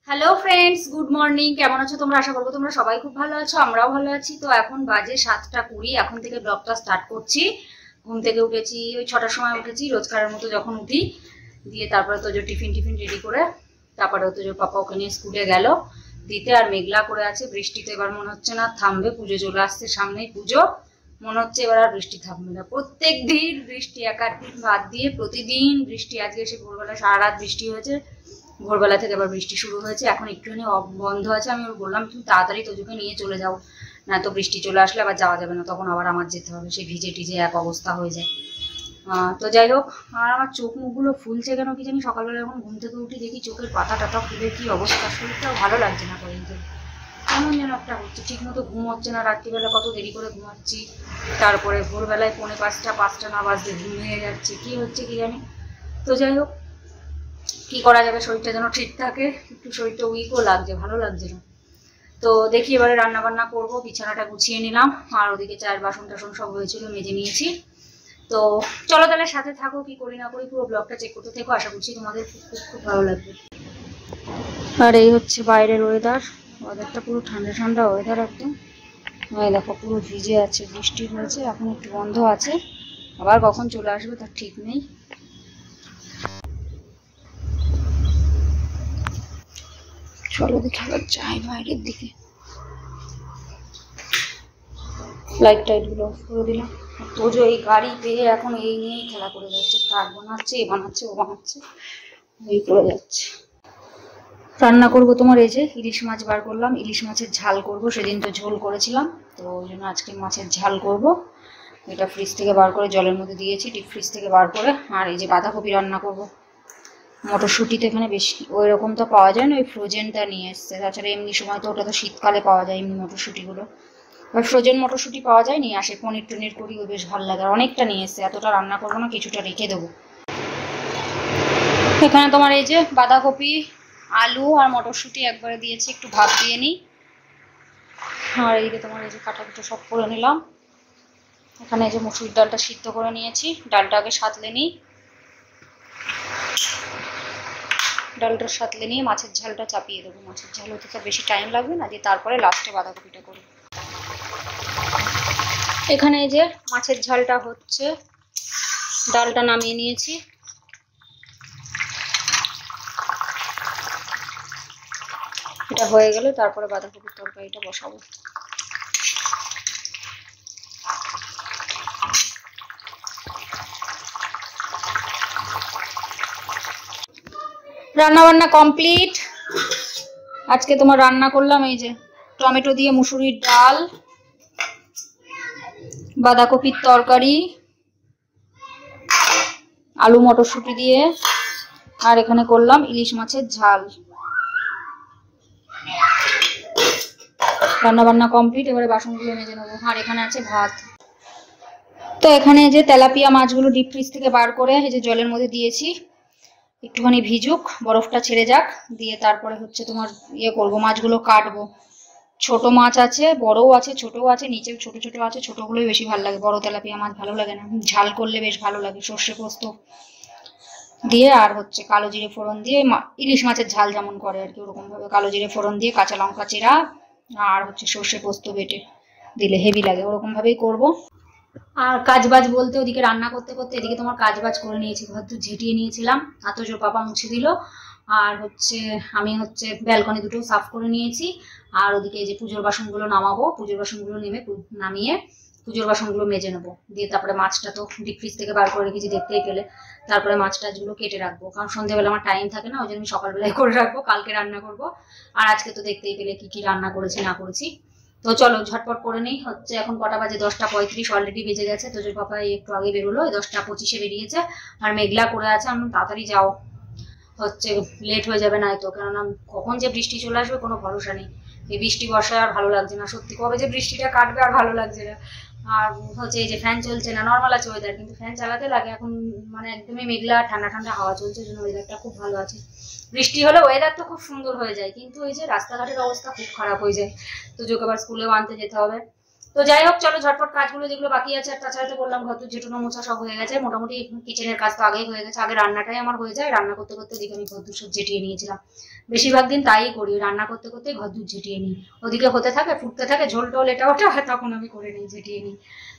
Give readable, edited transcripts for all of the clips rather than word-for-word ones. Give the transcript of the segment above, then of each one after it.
Hello friends, good morning. কেমন আছো তোমরা? আশা করবো তোমরা সবাই খুব ভালো আছো, আমরাও ভালো আছি। তো এখন বাজে 7:20। এখন থেকে ব্লগটা স্টার্ট করছি। ঘুম থেকে উঠেছি ওই 6টার সময় উঠেছি, রোজকারের মতো যখন উঠি। দিয়ে তারপরে তো যে টিফিন রেডি করে তারপরে তো যে পাপা ওকে নিয়ে স্কুলে গেল দিতে। আর মেঘলা করে আছে, বৃষ্টিতে এবার মনে হচ্ছে না থামবে। পুজো চলে আসছে, সামনেই পুজো, মনে হচ্ছে এবার আর বৃষ্টি থামবে না। প্রত্যেক দিন বৃষ্টি, এক আধ দিন বাদ দিয়ে প্রতিদিন বৃষ্টি। আজকে এসে ভোরবেলা সারা রাত বৃষ্টি হয়েছে, ভোরবেলা থেকে আবার বৃষ্টি শুরু হয়েছে। এখন একটুখানি বন্ধ আছে। আমি বললাম তুমি তাড়াতাড়ি তোজোকে নিয়ে চলে যাও, না তো বৃষ্টি চলে আসলে আবার যাওয়া যাবে না, তখন আবার আমার যেতে হবে, সে ভিজে টিজে এক অবস্থা হয়ে যায়। তো যাই হোক, আর আমার চোখ মুখগুলো ফুলছে কেন কি জানি। সকালবেলা যখন ঘুম থেকে উঠি দেখি চোখের পাতা টাতা ফুলে কি অবস্থা, শরীরটাও ভালো লাগছে না কয়েকদিন, কেমন যেন একটা হচ্ছে। ঠিক মতো ঘুম হচ্ছে না, রাত্রিবেলা কত দেরি করে ঘুমাচ্ছি, তারপরে ভোরবেলায় 4:45 5টা না বাজতে ঘুমিয়ে যাচ্ছে, কি হচ্ছে কি জানি। তো যাই হোক, কি করা যাবে, শরীরটা যেন ঠিক থাকে। একটু শরীরটা উইকও লাগছে, ভালো লাগছে না। তো দেখি এবারে রান্না বান্না করবো। বিছানাটা গুছিয়ে নিলাম, আর ওদিকে চায়ের বাসন টাসন সব হয়েছিল, মেজে নিয়েছি। তো চলো তাহলে সাথে থাকো, কি করি না করি পুরো ব্লগটা চেক করতে থেকো। আশা করছি তোমাদের খুব খুব খুব ভালো লাগবে। আর এই হচ্ছে বাইরের ওয়েদারটা পুরো ঠান্ডা ঠান্ডা ওয়েদার একদম। দেখো পুরো ভিজে আছে, বৃষ্টি হয়েছে, এখন একটু বন্ধ আছে, আবার কখন চলে আসবে তার ঠিক নেই। চলো দেখে আবার যাই বাইরের দিকে। লাইট টাইট গুলো অফ করে দিলাম। তোজো এই গাড়ি পেয়ে এখন এই নিয়েই খেলা করে যাচ্ছে, কাঠ বানাচ্ছে, এ বানাচ্ছে, ও বানাচ্ছে, এই করে যাচ্ছে। রান্না করবো তোমার এই যে ইলিশ মাছ বার করলাম, ইলিশ মাছের ঝাল করব। সেদিন তো ঝোল করেছিলাম, তো ওই জন্য আজকে মাছের ঝাল করব। এটা ফ্রিজ থেকে বার করে জলের মধ্যে দিয়েছি, ডিপ ফ্রিজ থেকে বার করে। আর এই যে বাঁধাকপি রান্না করব। মটরশুঁটি তো এখানে বেশি ওই রকম তো পাওয়া যায় না, ওই ফ্রোজেনটা নিয়ে এসছে। তাছাড়া এমনি সময় তো ওটা তো শীতকালে পাওয়া যায় এমনি মটরশুঁটিগুলো, আর ফ্রোজেন মটরশুঁটি পাওয়া যায়, নিয়ে আসে। পনির টনির করি, ও বেশ ভালো লাগে। আর অনেকটা নিয়ে এসছে, এতটা রান্না করবো না, কিছুটা রেখে দেবো। এখানে তোমার এই যে বাঁধাকপি, আলু আর মটরশুঁটি একবারে দিয়েছি, একটু ভাত দিয়ে নিই। আর এইদিকে তোমার এই যে কাটা কুটো সব করে নিলাম। এখানে এই যে মসুর ডালটা সিদ্ধ করে নিয়েছি, ডালটা আগে সাঁতলে নিই। ডালটা সাঁতলে নিয়ে মাছের ঝালটা চাপিয়ে দেবো। মাছের ঝাল হতে তো বেশি টাইম লাগবে না, দিয়ে তারপরে লাস্টে বাঁধাকপিটা করি। এখানে এই যে মাছের ঝালটা হচ্ছে, ডালটা নামিয়ে নিয়েছি। এটা হয়ে গেলে তারপরে বাঁধাকপির তরকারিটা বসাবো। রান্না বান্না কমপ্লিট। আজকে তোমার রান্না করলাম এই যে টমেটো দিয়ে মুসুরির ডাল, বাঁধাকপির তরকারি, আলু মটরশুঁটি দিয়ে, আর এখানে করলাম ইলিশ মাছের ঝাল। রান্না বান্না কমপ্লিট, এবারে বাসনগুলো মেজে নেবো। আর এখানে আছে ভাত। তো এখানে যে তেলাপিয়া মাছগুলো ডিপ ফ্রিজ থেকে বার করে এই যে জলের মধ্যে দিয়েছি, একটুখানি ভিজুক, বরফটা ছেড়ে যাক, দিয়ে তারপরে হচ্ছে তোমার ইয়ে করবো, মাছগুলো কাটবো। ছোট মাছ আছে, বড়ও আছে, ছোটও আছে, নিচে ছোট ছোট আছে, ছোটগুলোই বেশি ভালো লাগে, বড় তেলাপিয়া মাছ ভালো লাগে না। ঝাল করলে বেশ ভালো লাগে, সর্ষে পোস্ত দিয়ে আর হচ্ছে কালো জিরে ফোড়ন দিয়ে, ইলিশ মাছের ঝাল যেমন করে আর কি ওরকম ভাবে কালো জিরে ফোড়ন দিয়ে, কাঁচা লঙ্কা চেরা আর হচ্ছে সর্ষে পোস্ত বেটে দিলে হেভি লাগে, ওরকম ভাবেই করবো। আর কাজবাজ বলতে ওদিকে রান্না করতে করতে এদিকে তোমার কাজবাজ করে নিয়েছি, ঘর তো ঝেঁটিয়ে নিয়েছিলাম, আতজোর পাপা মুছে দিল। আর হচ্ছে আমি হচ্ছে ব্যালকনি দুটো সাফ করে নিয়েছি। আর ওদিকে যে পুজোর বাসনগুলো নামাবো, পুজোর বাসনগুলো নামিয়ে পুজোর বাসনগুলো মেজে নেবো। দিয়ে তারপরে মাছটা তো ডিপ ফ্রিজ থেকে বার করে রেখেছি, দেখতেই পেলে। তারপরে মাছ টাছগুলো কেটে রাখবো, কারণ সন্ধ্যেবেলা আমার টাইম থাকে না, ওই জন্য আমি সকালবেলায় করে রাখবো, কালকে রান্না করবো। আর আজকে তো দেখতেই পেলে কি কি রান্না করেছি না করেছি। তো চলো ঝটপট করে নেই। হচ্ছে এখন কটা বাজে, 10:35 অলরেডি বেজে গেছে। তোজোর পাপা একটু আগে বেরোলো, 10:25 বেরিয়েছে। আর মেঘলা করে আছে, আমি তাড়াতাড়ি যাও, হচ্ছে লেট হয়ে যাবে না তো, কেননা কখন যে বৃষ্টি চলে আসবে কোনো ভরসা নেই। এই বৃষ্টি বর্ষায় আর ভালো লাগছে না সত্যি, কবে যে বৃষ্টিটা কাটবে আর ভালো লাগছে না। আর হচ্ছে এই যে ফ্যান চলছে না, নর্মাল আছে ওয়েদার, কিন্তু ফ্যান চালাতে লাগে এখন। মানে একদমই মেঘলা, ঠান্ডা ঠান্ডা হাওয়া চলছে, জন্য ওয়েদারটা খুব ভালো আছে। বৃষ্টি হলে ওয়েদার তো খুব সুন্দর হয়ে যায়, কিন্তু ওই যে রাস্তাঘাটের অবস্থা খুব খারাপ হয়ে যায়। তো যোকে আবার স্কুলেও আনতে যেতে হবে। তো যাই হোক, চলো ঝটপট কাজগুলো যেগুলো বাকি আছে, আর তাছাড়া তো বললাম ঘর ঝেঁটানো মোছা সব হয়ে গেছে মোটামুটি। কিচেনের কাজ তো আগেই হয়ে গেছে, আগে রান্নাটাই আমার হয়ে যায়। রান্না করতে করতে ওদিকে আমি ঘর সব ঝেঁটিয়ে নিয়েছিলাম। বেশিরভাগ দিন তাই করি, রান্না করতে করতে ঘর ঝেঁটিয়ে নিই। ওদিকে হতে থাকে, ফুটতে থাকে, ঝোল টোল এটা ওটা, তখন আমি করে নিই, ঝেঁটিয়ে নিই।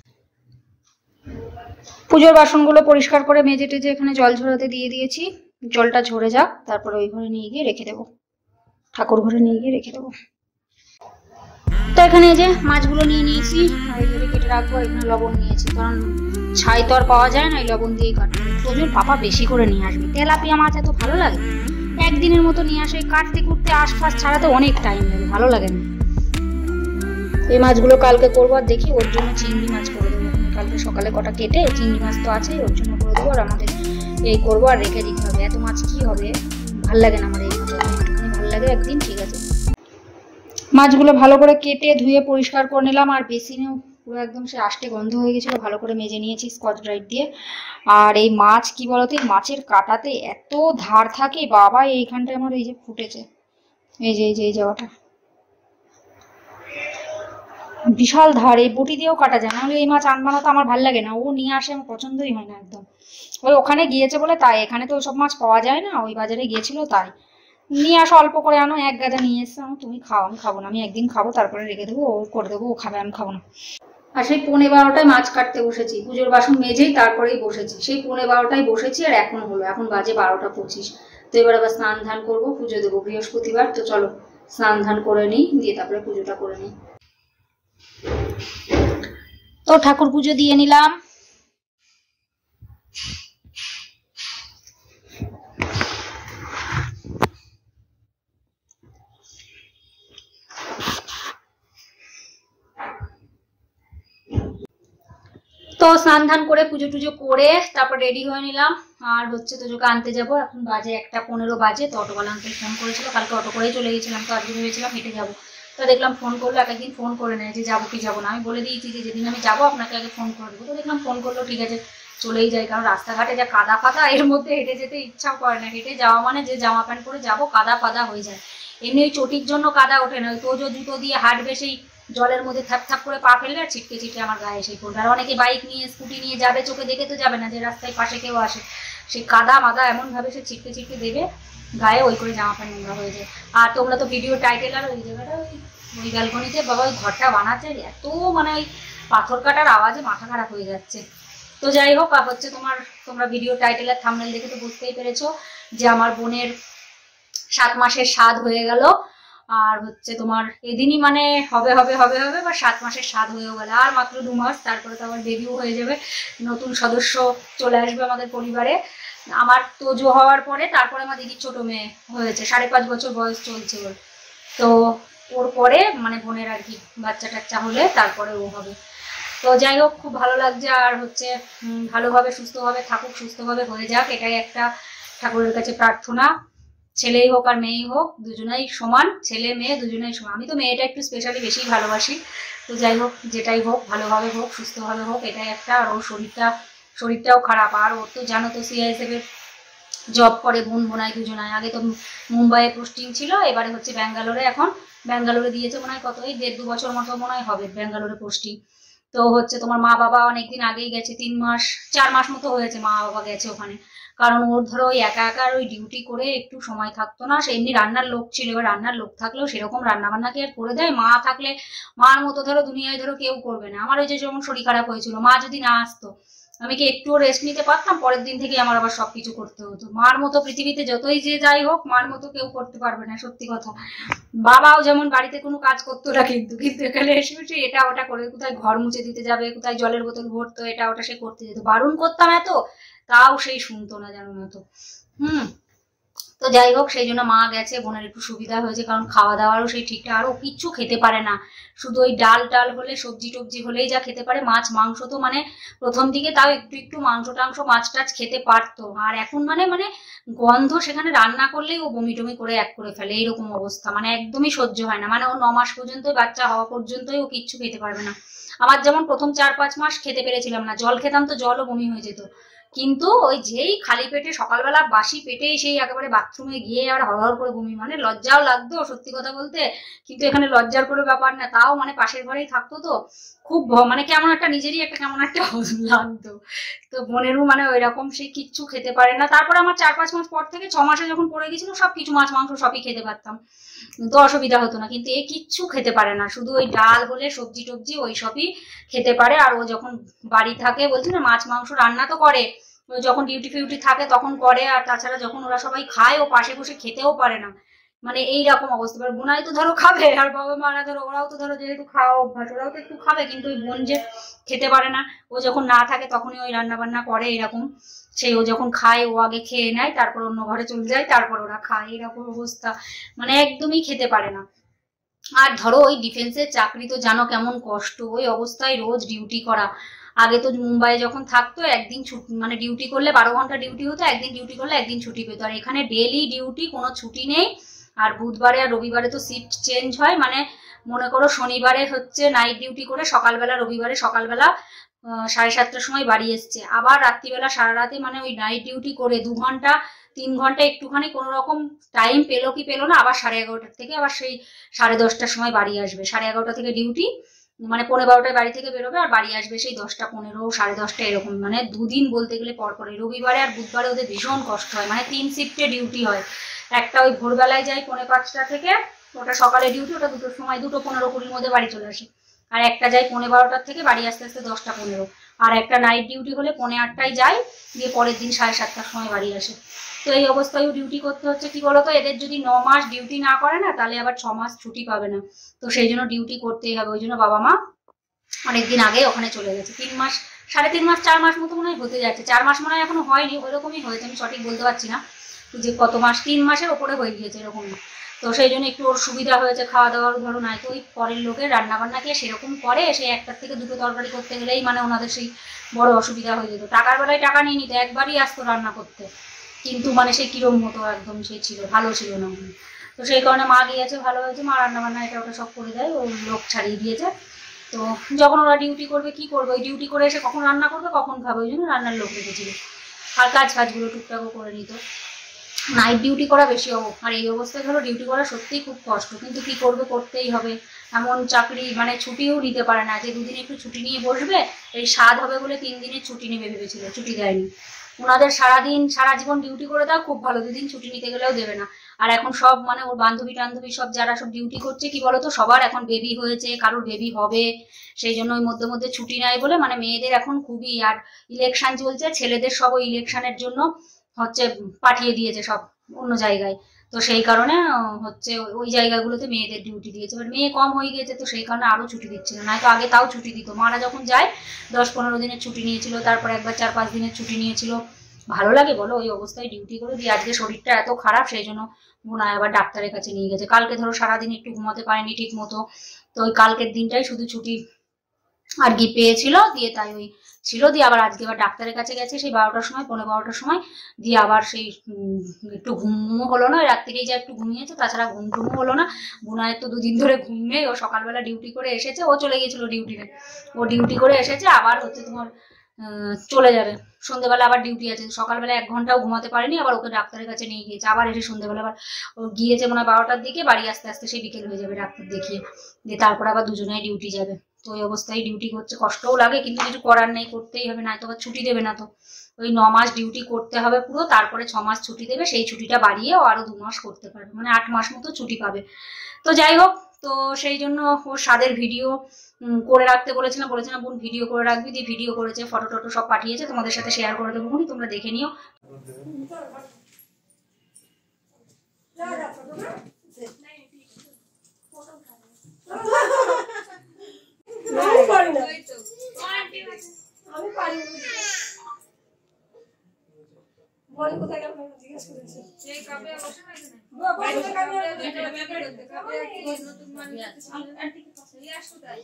পুজোর বাসনগুলো পরিষ্কার করে মেজে টেজে এখানে জল ঝরাতে দিয়ে দিয়েছি। জলটা ঝরে যাক, তারপরে ওই ঘরে নিয়ে গিয়ে রেখে দেবো, ঠাকুর ঘরে নিয়ে গিয়ে রেখে দেবো। তো এখানে যে মাছগুলো নিয়ে নিয়েছি, আর এইভাবে কেটে রাখবো। এখানে লবণ নিয়েছি, কারণ ছাই তো আর পাওয়া যায় না, এই লবণ দিয়েই কাটবো। প্রচুর পাপা বেশি করে নিয়ে আসবে, তেলাপিয়া মাছ এত ভালো লাগে, একদিনের মতো নিয়ে আসে। কাটতে কুটতে আশপাশ ছাড়াতে অনেক টাইম লাগে, ভালো লাগে না। এই মাছগুলো কালকে করবো, আর দেখি ওর জন্য চিংড়ি মাছ করে দেবো। কালকে সকালে কটা কেটে চিংড়ি মাছ তো আছে, ওর জন্য করে দেবো। আর আমাদের এই করবো, আর রেখে দিতে হবে। এত মাছ কি হবে, ভাল লাগে না আমার এই মাছ, একটুখানি ভাল লাগে একদিন, ঠিক আছে। মাছগুলো ভালো করে কেটে ধুয়ে পরিষ্কার করে নিলাম। আর বেসিনেও পুরো একদম সে আষ্টে গন্ধ হয়ে গেছিলো, ভালো করে মেজে নিয়েছি স্কচ ব্রাইট দিয়ে। আর এই মাছ কি বলতো, এই মাছের কাটাতে এত ধার থাকে বাবা, এইখানটায় আমার এই যে ফুটেছে, এই যে এই জায়গাটা বিশাল ধার, এই বটি দিয়েও কাটা যায় না। এই মাছ আনবা না তো আমার ভালো লাগে না, ও নিয়ে আসে, আমার পছন্দই হয় না একদম। ওই ওখানে গিয়েছে বলে তাই, এখানে তো সব মাছ পাওয়া যায় না, ওই বাজারে গিয়েছিল তাই নিয়ে আসো, অল্প করে আনো। এক গাদা নিয়ে এসছে, তুমি খাও, আমি খাবো না, আমি একদিন খাবো, তারপরে রেখে দেবো, ও করে দেবো, ও খাবে, আমি খাবো না। আর সেই 11:30টায় মাছ কাটতে বসেছি, পুজোর বাসন মেজেই তারপরেই বসেছি। সেই 11:30টায় বসেছি, আর এখন হলো, এখন বাজে 12টা 25। তো এবার আবার স্নান ধান করবো, পুজো দেবো বৃহস্পতিবার। তো চলো স্নান ধান করে নিই, দিয়ে তারপরে পুজোটা করে নিই। তো ঠাকুর পুজো দিয়ে নিলাম। তো স্নান ধান করে পুজো টুজো করে তারপর রেডি হয়ে নিলাম। আর হচ্ছে তোজোকে আনতে যাবো, এখন বাজে 1:15 বাজে। তো অটোওয়ালা আঙ্কেল ফোন করেছিল, কালকে অটো করেই চলে গেছিলাম, তো আজকে ভেবেছিলাম হেঁটে যাবো। তো দেখলাম ফোন করলো, একদিন ফোন করে নেয় যে যাবো কি যাবো না। আমি বলে দিয়েছি যে যেদিন আমি যাবো আপনাকে আগে ফোন করে দেবো। তো দেখলাম ফোন করলো, ঠিক আছে চলেই যাই, কারণ রাস্তাঘাটে যা কাদা ফাদা, এর মধ্যে হেঁটে যেতে ইচ্ছাও করে না। হেঁটে যাওয়া মানে যে জামা প্যান্ট পরে যাবো, কাদা ফাদা হয়ে যায়। এমনি ওই চটির জন্য কাদা ওঠে না, ওই তোজো জুতো দিয়ে হাঁটবে, সেই জলের মধ্যে থাপ থাপ করে পা ফেললে আর ছিটকে ছিটকে আমার গায়ে এসে পড়বে। আর অনেকে বাইক নিয়ে স্কুটি নিয়ে যাবে, চোখে দেখে তো যাবে না যে রাস্তায় পাশে কেউ আসে, সেই কাদা মাদা এমন ভাবে সে ছিটকে ছিটকে দেবে গায়ে, ওই করে জামা প্যান্ট নোংরা হয়ে যায়। আর তোমরা তো ভিডিও টাইটেল, আর ওই জায়গাটা ওই ব্যালকনিতে বাবা ওই ঘরটা বানাচ্ছে, এত মানে ওই পাথর কাটার আওয়াজে মাথা খারাপ হয়ে যাচ্ছে। তো যাই হোক, হচ্ছে তোমরা ভিডিও টাইটেল আর থাম্বনেল দেখে তো বুঝতেই পেরেছো যে আমার বোনের 7 মাসের স্বাদ হয়ে গেল। আর হচ্ছে তোমার এদিনই মানে হবে হবে হবে হবে বা 7 মাসের স্বাদ হয়েও গেল, আর মাত্র 2 মাস, তারপরে তো আবার বেবিও হয়ে যাবে, নতুন সদস্য চলে আসবে আমাদের পরিবারে। আমার তোজো হওয়ার পরে তারপরে আমার দিদির ছোট মেয়ে হয়েছে, 5.5 বছর বয়স চলছে ওর। তো ওর পরে মানে বোনের আর কি বাচ্চা টাচ্চা হলে তারপরে ও হবে। তো যাই হোক, খুব ভালো লাগছে। আর হচ্ছে ভালোভাবে সুস্থভাবে থাকুক, সুস্থভাবে হয়ে যাক, এটাই একটা ঠাকুরের কাছে প্রার্থনা। ছেলেই হোক আর মেয়েই হোক, দুজনেই সমান, ছেলে মেয়ে দুজনেই সমান। আমি তো মেয়েটা একটু স্পেশালি বেশি ভালোবাসি। তো যাই হোক, যেটাই হোক ভালোভাবে হোক, সুস্থভাবে হোক, এটাই একটা। আর ওর শরীরটাও খারাপ। আর ওর তো জানো তো সিআইএসএফ এর জব করে, বোনাই দুজনায়। আগে তো মুম্বাইয়ে পোস্টিং ছিল, এবারে হচ্ছে ব্যাঙ্গালোরে। এখন ব্যাঙ্গালোরে দিয়েছে মনে হয় কত, এই 1.5-2 বছর মতো মনে হয় হবে ব্যাঙ্গালোরে পোস্টিং। তো হচ্ছে তোমার মা বাবা অনেকদিন আগেই গেছে, 4 মাস মতো হয়েছে মা বাবা গেছে ওখানে। কারণ ওর ধরো ওই একা একা ওই ডিউটি করে একটু সময় থাকতো না। সে এমনি রান্নার লোক ছিল, এবার রান্নার লোক থাকলেও সেরকম রান্না বান্না কি আর করে দেয়? মা থাকলে, মার মতো ধরো দুনিয়ায় ধরো কেউ করবে না। আমার ওই যে যেমন শরীর খারাপ হয়েছিল, মা যদি না আসতো আমি কি একটুও রেস্ট নিতে পারতাম? পরের দিন থেকে আমার আবার সবকিছু করতে হতো। মার মতো পৃথিবীতে যতই যে যাই হোক, মার মতো কেউ করতে পারবে না, সত্যি কথা। বাবাও যেমন বাড়িতে কোনো কাজ করতো না, কিন্তু এখানে এসে এটা ওটা করে, কোথায় ঘর মুছে দিতে যাবে, কোথায় জলের বোতল ভরতো, এটা ওটা সে করতে যেত। বারণ করতাম এত, তাও সেই শুনতো না, জানো না তো। তো যাই হোক, সেই জন্য মা গেছে, বোনের একটু সুবিধা হয়েছে, কারণ খাওয়া দাওয়ারও সেই ঠিকঠাক, আরো কিচ্ছু খেতে পারে না। শুধু ওই ডাল টাল হলে, সবজি টবজি হলেই যা খেতে পারে। মাছ মাংস তো মানে প্রথম দিকে তাও একটু একটু মাংস টাংস মাছ টাছ খেতে পারতো। আর এখন মানে মানে গন্ধ, সেখানে রান্না করলেই ও বমি টমি করে এক করে ফেলে, এইরকম অবস্থা। মানে একদমই সহ্য হয় না। মানে ও 9 মাস পর্যন্ত, বাচ্চা হওয়া পর্যন্তই ও কিচ্ছু খেতে পারবে না। আমার যেমন প্রথম 4-5 মাস খেতে পেরেছিলাম না, জল খেতাম তো জলও বমি হয়ে যেত। কিন্তু ওই যেই খালি পেটে সকালবেলা বাসি পেটে সেই একেবারে বাথরুমে গিয়ে আর হড়হড় করে বমি, মানে লজ্জাও লাগতো সত্যি কথা বলতে, কিন্তু এখানে লজ্জার কোনো ব্যাপার না, তাও মানে পাশের ঘরেই থাকতো তো খুব মানে কেমন একটা নিজেরই একটা কেমন একটা লাগতো। তো বোনেরও মানে ওই রকম সে কিচ্ছু খেতে পারে না। তারপর আমার 4-5 মাস পর থেকে 6 মাসে যখন পড়ে গেছিল সব কিছু মাছ মাংস সবই খেতে পারতাম, তো অসুবিধা হতো না। কিন্তু এ কিচ্ছু খেতে পারে না, শুধু ওই ডাল হলে সবজি টবজি ওই সবই খেতে পারে। আর ও যখন বাড়ি থাকে বলছি না মাছ মাংস রান্না তো করে, ও যখন ডিউটি ফিউটি থাকে তখন করে, আর তাছাড়া যখন ওরা সবাই খায় ও পাশে বসে খেতেও পারে না, মানে এইরকম অবস্থা। এবার বোনাই তো ধরো খাবে, আর বাবা মারা ধরো ওরাও তো ধরো যেহেতু খাওয়া অভ্যাস ওরাও তো একটু খাবে, কিন্তু ওই বোন যে খেতে পারে না, ও যখন না থাকে তখনই ওই রান্না বান্না করে এরকম। সেই ও যখন খায় ও আগে খেয়ে নেয়, তারপর অন্য ঘরে চলে যায়, তারপর ওরা খায়, এরকম অবস্থা, মানে একদমই খেতে পারে না। আর ধরো ওই ডিফেন্সের চাকরি তো জানো কেমন কষ্ট, ওই অবস্থায় রোজ ডিউটি করা। আগে তো মুম্বাই যখন থাকতো একদিন মানে ডিউটি করলে 12 ঘন্টা ডিউটি হতো, একদিন ডিউটি করলে একদিন ছুটি পেতো। আর এখানে ডেলি ডিউটি, কোনো ছুটি নেই। আর বুধবারে আর রবিবারে তো শিফট চেঞ্জ হয়, মানে মনে করো শনিবারে হচ্ছে নাইট ডিউটি করে সকালবেলা, রবিবারে সকালবেলা 7:30টার সময় বাড়ি এসছে, আবার রাত্রিবেলা সারা রাতে, মানে ওই নাইট ডিউটি করে 2 ঘন্টা 3 ঘন্টা একটুখানি কোনো রকম টাইম পেলো কি পেলো না, আবার 11:30টার থেকে আবার সেই 10:30টার সময় বাড়ি আসবে। 11:30 থেকে ডিউটি, মানে 11:45টায় বাড়ি থেকে বেরোবে আর বাড়ি আসবে সেই 10টা 15, 10:30 এরকম, মানে দুদিন বলতে গেলে পর পরে। রবিবারে আর বুধবারে ওদের ভীষণ কষ্ট হয়, মানে 3 শিফটে ডিউটি হয়। একটা ওই ভোরবেলায় যায় 4:45টা থেকে, ওটা সকালে ডিউটি, ওটা 2টোর সময় 2:15-20-র মধ্যে বাড়ি চলে আসে। আর একটা যায় 12:15টার থেকে, বাড়ি আসতে আসতে 10টা 15। আর একটা নাইট ডিউটি হলে 8:30টায় যায়, দিয়ে পরের দিন 7:30টার সময় বাড়ি আসে। তো এই অবস্থায় ডিউটি করতে হচ্ছে। কি বলতো, এদের যদি 9 মাস ডিউটি না করে না তাহলে আবার 6 মাস ছুটি পাবে না, তো সেই জন্য ডিউটি করতেই হবে। ওই জন্য বাবা মা অনেকদিন আগে ওখানে চলে গেছে। 3 মাস, 3.5 মাস, 4 মাস মতো মনে হয় হতে যাচ্ছে। 4 মাস মনে হয় এখনো হয়নি, ওইরকমই হয়েছে, আমি সঠিক বলতে পারছি না যে কত মাস, 3 মাসের ওপরে হয়ে গিয়েছে এরকমই। তো সেই জন্য একটু ওর সুবিধা হয়েছে, খাওয়া দাওয়ার ধরো নাই তো ওই পরের লোকের রান্না বান্না কে সেরকম করে, সেই 1টা থেকে 2টো তরকারি করতে গেলেই মানে ওনাদের সেই বড় অসুবিধা হয়ে যেত। টাকার বেলায় টাকা নিয়ে নিত, একবারই আসতো রান্না করতে, কিন্তু মানে সেই কিরম মতো একদম সেই ছিল, ভালো ছিল না। তো সেই কারণে মা গিয়েছে, ভালো হয়েছে, মা রান্না বান্না এটা ওটা সব করে দেয়, ও লোক ছাড়িয়ে দিয়েছে। তো যখন ওরা ডিউটি করবে কি করবে, ওই ডিউটি করে এসে কখন রান্না করবে কখন খাবে, ওই জন্য রান্নার লোক রেখেছিল। আর কাজগুলো টুকটাকও করে নিত। নাইট ডিউটি করা বেশি আর এই অবস্থায় ধরো ডিউটি করা সত্যিই খুব কষ্ট, কিন্তু কি করবে, করতেই হবে। এমন চাকরি, মানে ছুটিও নিতে পারে না, যে 2 দিন একটু ছুটি নিয়ে বসবে, এই স্বাদ হবে বলে 3 দিনের ছুটি নেবে ভেবেছিল, ছুটি দেয়নি। ওনাদের সারাদিন সারা জীবন ডিউটি করে দাও খুব ভালো, 2 দিন ছুটি নিতে গেলেও দেবে না। আর এখন সব মানে ওর বান্ধবী টান্ধবী সব যারা সব ডিউটি করছে, কি বলতো, সবার এখন বেবি হয়েছে, কারোর বেবি হবে, সেই জন্য ওই মধ্যে মধ্যে ছুটি নাই বলে, মানে মেয়েদের এখন খুবই। আর ইলেকশন চলছে, ছেলেদের সব ওই ইলেকশনের জন্য হচ্ছে পাঠিয়ে দিয়েছে সব অন্য জায়গায়। তো সেই কারণে হচ্ছে ওই জায়গাগুলোতে মেয়েদের ডিউটি দিয়েছে। এবার মেয়ে কম হয়ে গেছে, তো সেই কারণে আরো ছুটি দিচ্ছে না, নয়তো আগে তাও ছুটি দিত। মারা যখন যায় 10-15 দিনের ছুটি নিয়েছিল, তারপর একবার 4-5 দিনের ছুটি নিয়েছিল। ভালো লাগে বলো ওই অবস্থায় ডিউটি করে দিয়ে? আজকে শরীরটা এত খারাপ, সেই জন্য বোনায় আবার ডাক্তারের কাছে নিয়ে গেছে। কালকে ধরো সারাদিন একটু ঘুমাতে পারেনি ঠিক মতো, তো ওই কালকের দিনটাই শুধু ছুটি আর কি পেয়েছিল, দিয়ে তাই ওই ছিল। দিয়ে আবার আজকে আবার ডাক্তারের কাছে গেছে সেই 12টার সময়, 12:15টার সময়, দিয়ে আবার সেই একটু ঘুমও হলো না, রাত্রিরেই যা একটু ঘুমিয়েছে, তাছাড়া ঘুমটুমও হলো না। বোনায়ের তো 2 দিন ধরে ঘুম নেই, ও সকালবেলা ডিউটি করে এসেছে, ও চলে গেছিল ডিউটিতে, ও ডিউটি করে এসেছে, আবার হচ্ছে তোমার চলে যাবে সন্ধ্যেবেলা, আবার ডিউটি আছে। সকালবেলা 1 ঘন্টাও ঘুমাতে পারেনি, আবার ওকে ডাক্তারের কাছে নিয়ে গিয়েছে, আবার এসে সন্ধ্যেবেলা আবার ও গিয়েছে মনে হয় 12টার দিকে, বাড়ি আসতে আসতে সেই বিকেল হয়ে যাবে ডাক্তার দেখিয়ে, দিয়ে তারপর আবার দুজনেই ডিউটি যাবে। তো ওই অবস্থায় ডিউটি করছে, কষ্টও লাগে, কিন্তু কিছু করার নেই, করতেই হবে, না তো আবার ছুটি দেবে না। তো ওই 9 মাস ডিউটি করতে হবে পুরো, তারপরে 6 মাস ছুটি দেবে, সেই ছুটিটা বাড়িয়ে ও আরো 2 মাস করতে পারবে, মানে 8 মাস মতো ছুটি পাবে। তো যাই হোক, তো সেই জন্য ওর স্বাদের ভিডিও করে রাখতে বলেছিলাম, বোন ভিডিও করে রাখবি, দিয়ে ভিডিও করেছে, ফটো টটো সব পাঠিয়েছে, তোমাদের সাথে শেয়ার করে দেবো, তোমরা দেখে নিও। কোথায় গেল জিজ্ঞেস করেছে, সেই কাবে বসে না নতুন মানুষ আসো তাই।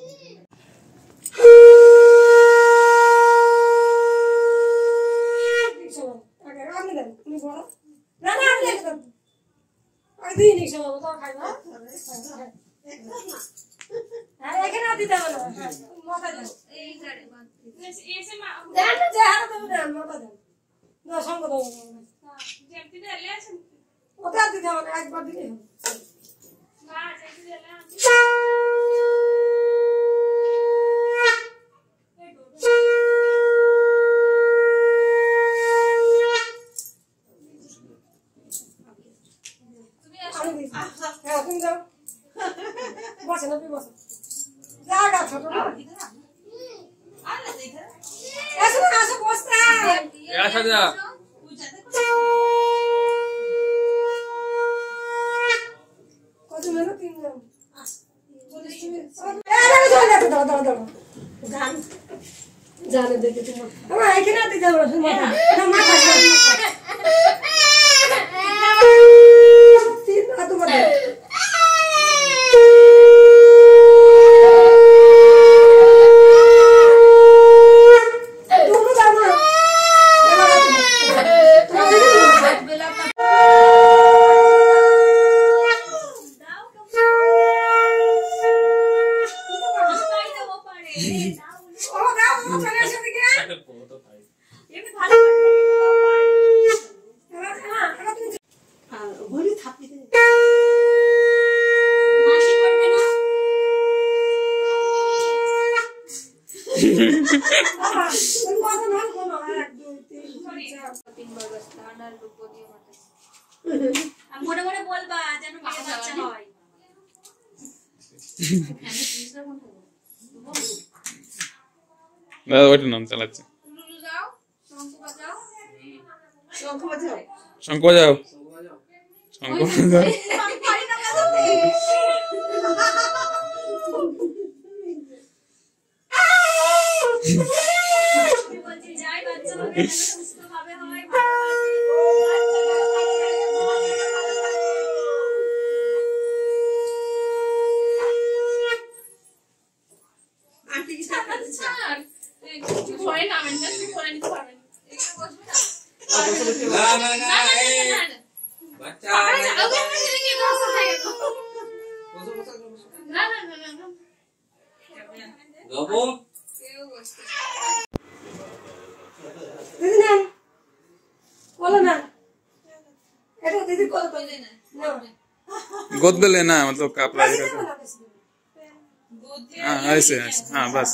ওটা দিতে হবে একবার দিলে তুমি যাও বসে না তুমি বসো জায়গা ছোট না এসো না আসো বসতে আসা যা কত মেলো তিন জন জানে দেখে তোমার আমার এখানে দিতে হবে মাথা মাথা তিন হাত করে মনে মনে বলবা যেন মেয়ে বাচ্চা হয় না ওইটা নাম চালাচ্ছে শঙ্খ বাজাও শঙ্খ বাজাও বলছি যাই বাচ্চা হবে সুস্থ ভাবে হয় দিদি না বলো না এটা দিদি কল করলে না गोद में लेना है मतलब कपड़ा हाँ ऐसे ऐसे हाँ बस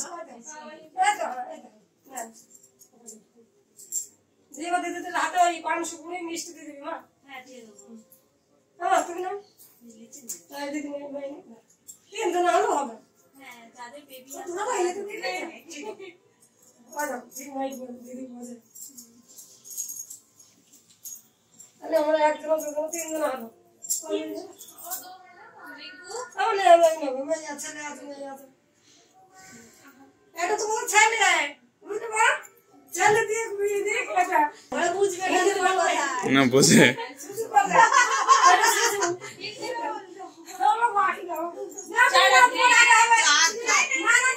দিবা দিদি তো হাতে ওই পাঁচ পুরি মিষ্টি দিয়ে দিবি মা হ্যাঁ দিয়ে দেবো হ্যাঁ তুমি না তাই দিদি নাই তিন জন আলো হবে হ্যাঁ যাদের বেবি আছে তোরা ভাই তো দিলে আচ্ছা দিদি নাই দিদি বলে তাহলে আমরা একজন দুজন তিন জন আলো তাহলে আমি আচ্ছা না আছে এটা তো বড় ছেলে বুঝতে পার ছেলে দিয়ে বিয়ে দিয়ে এটা বড় বুঝবে না ना बोझे সুসু করে এটা সুসু চলো বাড়ি যাও না চলো না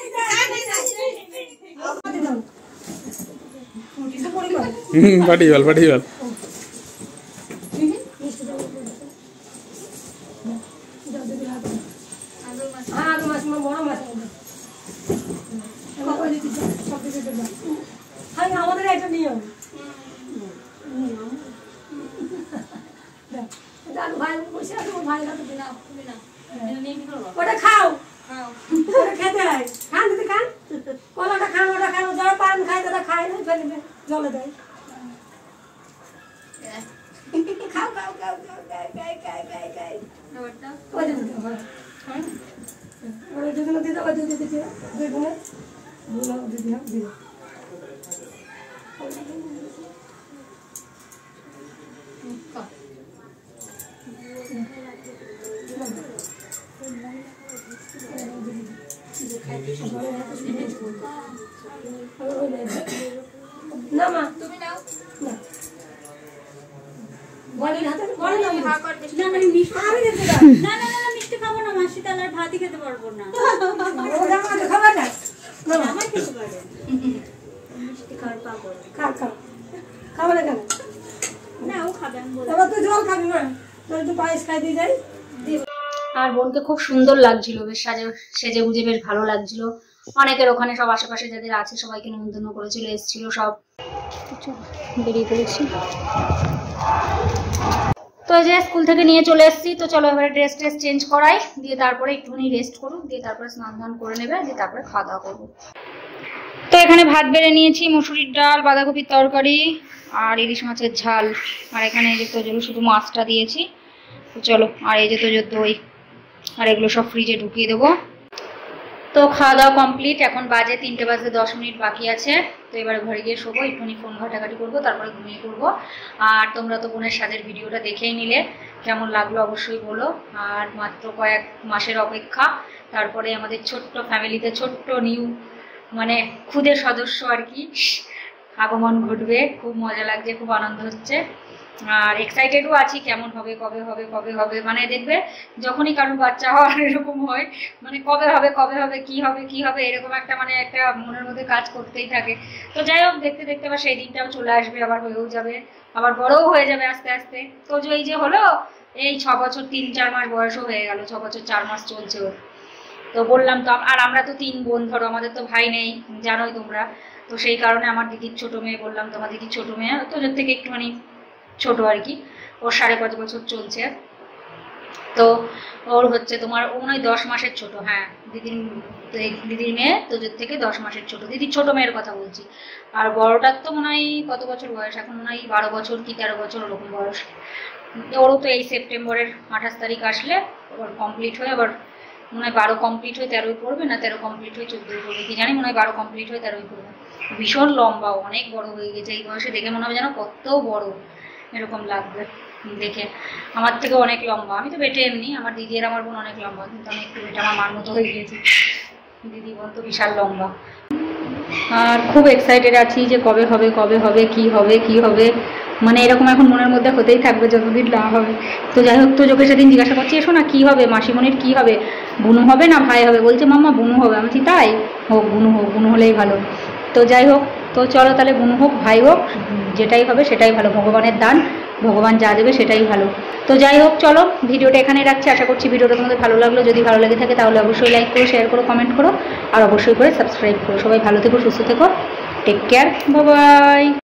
पड़ी वाल আমাদের একটা নিয়ম ভাই বসে আছে ভাই ওটা খাও ওটা খেতে হয় খান দিদি খান কলাটা খান ওটা খান যারা পান খায় তারা খায় না ফেলে জলে দেয় খাও খাও খাও খাও গাই গাই গাই গাই ওই দিদি ওই দিদি দিদি ওই দিদি দিদি দুই বোনে বোনা দিদি দিদি না মা তুমি নাও বলি হাতে বলি না না না মিষ্টি আমি দিতে দাও না না না মিষ্টি খাবো না মাসি তাহলে আর ভাতই খেতে পারবো না ওটা আমাকে খাবার দাও না আমার খেতে পারবে মিষ্টি খাওয়ার পাবো খা খা খাবো না কেন না ও খাবে আমি বলবো এবার তুই জল খাবি না তুই তো পায়েস খাই দিয়ে যাই আর বোনকে খুব সুন্দর লাগছিল, বেশ সেজে গুজে বেশ ভালো লাগছিল। অনেকের ওখানে সব আশেপাশে যাদের আছে সবাইকে নিমন্ত্রণ করেছিল, এসেছিল সব। বেরিয়ে পড়েছি। তো এই যে স্কুল থেকে নিয়ে চলে এসেছি, তো চলো এবারে ড্রেস চেঞ্জ করাই, দিয়ে তারপরে একটুখানি রেস্ট করুক, দিয়ে তারপরে স্নান ধান করে নেবে, দিয়ে তারপরে খাওয়া দাওয়া করবো। তো এখানে ভাত বেড়ে নিয়েছি, মুসুরির ডাল, বাঁধাকপির তরকারি আর ইলিশ মাছের ঝাল, আর এখানে এই যে তোজো শুধু মাছটা দিয়েছি। তো চলো, আর এই যে তোজোর দই, আর এগুলো সব ফ্রিজে ঢুকিয়ে দেবো। তো খাওয়া দাওয়া কমপ্লিট, এখন বাজে 3টে বাজে 10 মিনিট বাকি আছে। তো এবারে ঘরে গিয়ে শোবো, একটুখানি ফোন ঘাটাঘাটি করবো, তারপরে ঘুমিয়ে পড়বো। আর তোমরা তো বোনের সাজের ভিডিওটা দেখেই নিলে, কেমন লাগলো অবশ্যই বলো। আর মাত্র কয়েক মাসের অপেক্ষা, তারপরে আমাদের ছোট্ট ফ্যামিলিতে ছোট্ট নিউ মানে খুদের সদস্য আর কি আগমন ঘটবে। খুব মজা লাগছে, খুব আনন্দ হচ্ছে, আর এক্সাইটেডও আছি কেমন হবে, কবে হবে কবে হবে। মানে দেখবে যখনই কারোর বাচ্চা হওয়ার এরকম হয়, মানে কবে হবে কবে হবে, কি হবে কি হবে, এরকম একটা মানে একটা মনের মধ্যে কাজ করতেই থাকে। তো যাই হোক, দেখতে দেখতে আবার সেই দিনটাও চলে আসবে, আবার হয়েও যাবে, আবার বড়ও হয়ে যাবে আস্তে আস্তে। তো এই যে হলো এই 6 বছর 3-4 মাস বয়সও হয়ে গেল, 6 বছর 4 মাস চলছে ওর। তো বললাম তো, আর আমরা তো 3 বোন, ধরো আমাদের তো ভাই নেই, জানোই তোমরা। তো সেই কারণে আমার দিদির ছোট মেয়ে, বললাম তো আমার দিদির ছোট মেয়ে, তো ওর থেকে একটুখানি ছোট আর কি, ওর 5.5 বছর চলছে। তো ওর হচ্ছে তোমার ও মনে হয় 10 মাসের ছোট, হ্যাঁ দিদির মেয়ে তোদের থেকে 10 মাসের ছোট, দিদির ছোট মেয়ের কথা বলছি। আর বড়টার তো মনে হয় কত বছর বয়স এখন, মনে হয় 12 বছর কি 13 বছর ওরকম বয়স। ওরও তো এই সেপ্টেম্বরের 28 তারিখ আসলে ওর কমপ্লিট হয়ে, আবার মনে হয় 12 কমপ্লিট হয়ে 13ই পড়বে, না 13 কমপ্লিট হয়ে 14ই পড়বে কি জানি, মনে হয় 12 কমপ্লিট হয়ে 13ই পড়বে। ভীষণ লম্বা, অনেক বড় হয়ে গেছে এই বয়সে, দেখে মনে হবে যেন কত বড় এরকম লাগবে দেখে। আমার থেকে অনেক লম্বা, আমি তো বেটে এমনি, আমার দিদি আর আমার বোন অনেক লম্বা, কিন্তু আমি একটু বেটে আমার মার মতো হয়ে গিয়েছি। দিদি বোন তো বিশাল লম্বা। আর খুব এক্সাইটেড আছি যে কবে হবে কবে হবে, কি হবে কি হবে, মানে এরকম এখন মনের মধ্যে হতেই থাকবে যতদিন না হবে। তো যাই হোক, তো যোগে সেদিন জিজ্ঞাসা করছি, এসো না কি হবে মাসিমণির, কি হবে, বুনু হবে না ভাই হবে, বলছে মাম্মা বুনু হবে। আমি বলছি তাই হোক, বুনু হোক, বুনু হলেই ভালো। তো যাই হোক, তো চলো তাহলে বুনু হোক ভাই হোক, যেটাই হবে সেটাই ভালো, ভগবানের দান, ভগবান যা দেবে সেটাই ভালো। তো যাই হোক, চলো ভিডিওটা এখানে রাখছি। আশা করছি ভিডিওটা তোমাদের ভালো লাগলো, যদি ভালো লেগে থাকে তাহলে অবশ্যই লাইক করো, শেয়ার করো, কমেন্ট করো, আর অবশ্যই করে সাবস্ক্রাইব করো। সবাই ভালো থেকো, সুস্থ থেকো, টেক কেয়ার, বাই বাই।